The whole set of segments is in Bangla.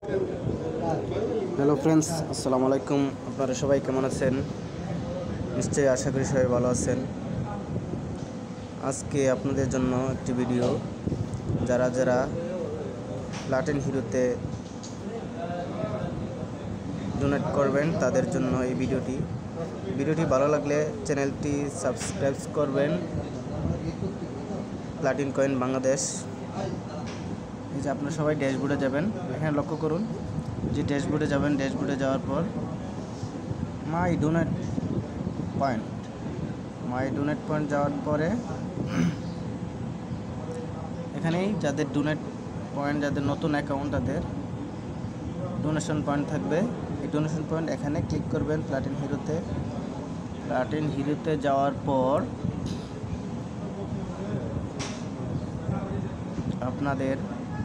হ্যালো ফ্রেন্ডস, আসসালামু আলাইকুম। আপনারা সবাই কেমন আছেন? নিশ্চয়ই আশা করি সবাই ভালো আছেন। আজকে আপনাদের জন্য একটি ভিডিও, যারা যারা প্লাটিন হিরোতে ডোনেট করবেন তাদের জন্য এই ভিডিওটি ভালো লাগলে চ্যানেলটি সাবস্ক্রাইব করবেন। Platin Coin Bangladesh. এই যে আপনারা সবাই ড্যাশবোর্ডে যাবেন, এখানে লক্ষ্য করুন যে ড্যাশবোর্ডে যাবেন। ড্যাশবোর্ডে যাওয়ার পর মাই ডোনেট পয়েন্ট যাওয়ার পরে এখানেই যাদের ডোনেট পয়েন্ট, যাদের নতুন অ্যাকাউন্ট, তাদের ডোনেশন পয়েন্ট থাকবে। এই ডোনেশন পয়েন্ট এখানে ক্লিক করবেন প্লাটিন হিরোতে যাওয়ার পর আপনাদের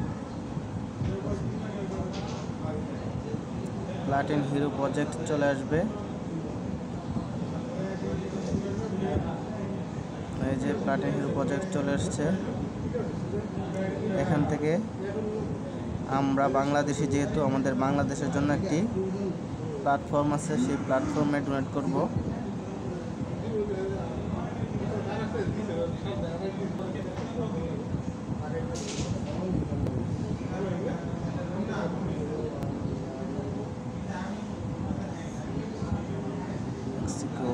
প্লাটিন হিরো প্রজেক্ট চলে আসবে। এই যে প্লাটিন হিরো প্রজেক্ট চলে আসছে। এখান থেকে আমরা বাংলাদেশি, যেহেতু আমাদের বাংলাদেশের জন্য একটি প্ল্যাটফর্ম আছে, সেই প্ল্যাটফর্মে ডোনেট করব। Mexico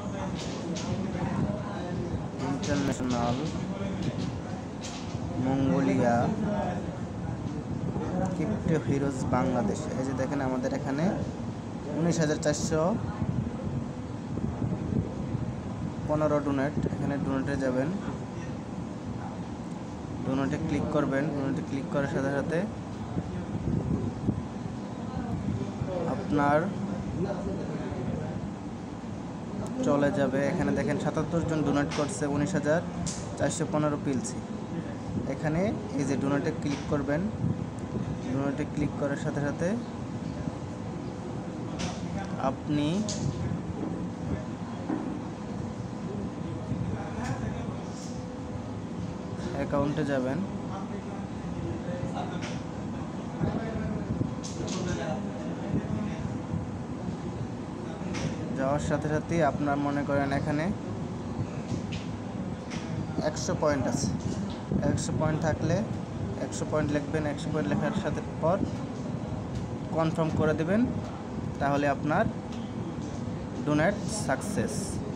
international, Mongolia, Crypto Heroes Bangladesh. এই যে দেখেন আমাদের এখানে 19,415 ডোনেট। এখানে ডোনেটে যাবেন, ডোনেটে ক্লিক করবেন। ডোনেটে ক্লিক করার সাথে সাথে আপনার চলে যাবে। এখানে দেখেন 77 জন ডোনেট করছে 19,415 পিলসি। এখানে এই যে ডোনেটে ক্লিক করবেন। ডোনেটে ক্লিক করার সাথে সাথে আপনি অ্যাকাউন্টে যাবেন। যাওয়ার সাথে সাথেই আপনার মনে করেন এখানে 100 পয়েন্ট আছে। 100 পয়েন্ট থাকলে 100 পয়েন্ট লিখবেন। 100 পয়েন্ট লেখার সাথে পর কনফার্ম করে দেবেন, তাহলে আপনার ডোনেট সাকসেস।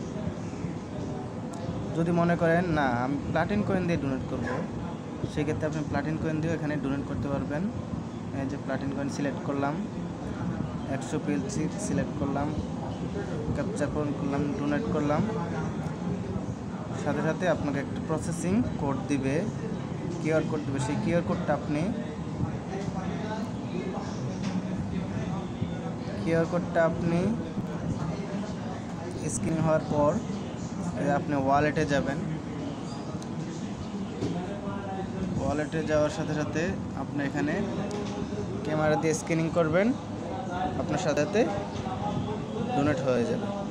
যদি মনে করেন না আমি প্লাটিন কয়েন দিয়ে ডোনেট করব, সেক্ষেত্রে আপনি প্লাটিন কয়েন দিয়েও এখানে ডোনেট করতে পারবেন। এই যে প্লাটিন কয়েন সিলেক্ট করলাম, 100 পিএলসি সিলেক্ট করলাম, ক্যাপচার করলাম, ডোনেট করলাম। সাথে সাথে আপনাকে একটা প্রসেসিং কোড দিবে, কিউআর কোড দিবে। সেই কিউআর কোডটা আপনি স্ক্যান হওয়ার পর আপনি ওয়ালেটে যাবেন। ওয়ালেটে যাওয়ার সাথে সাথে আপনি এখানে ক্যামেরা দিয়ে স্ক্যানিং করবেন, আপনার সাথে সাথে ডোনেট হয়ে যাবে।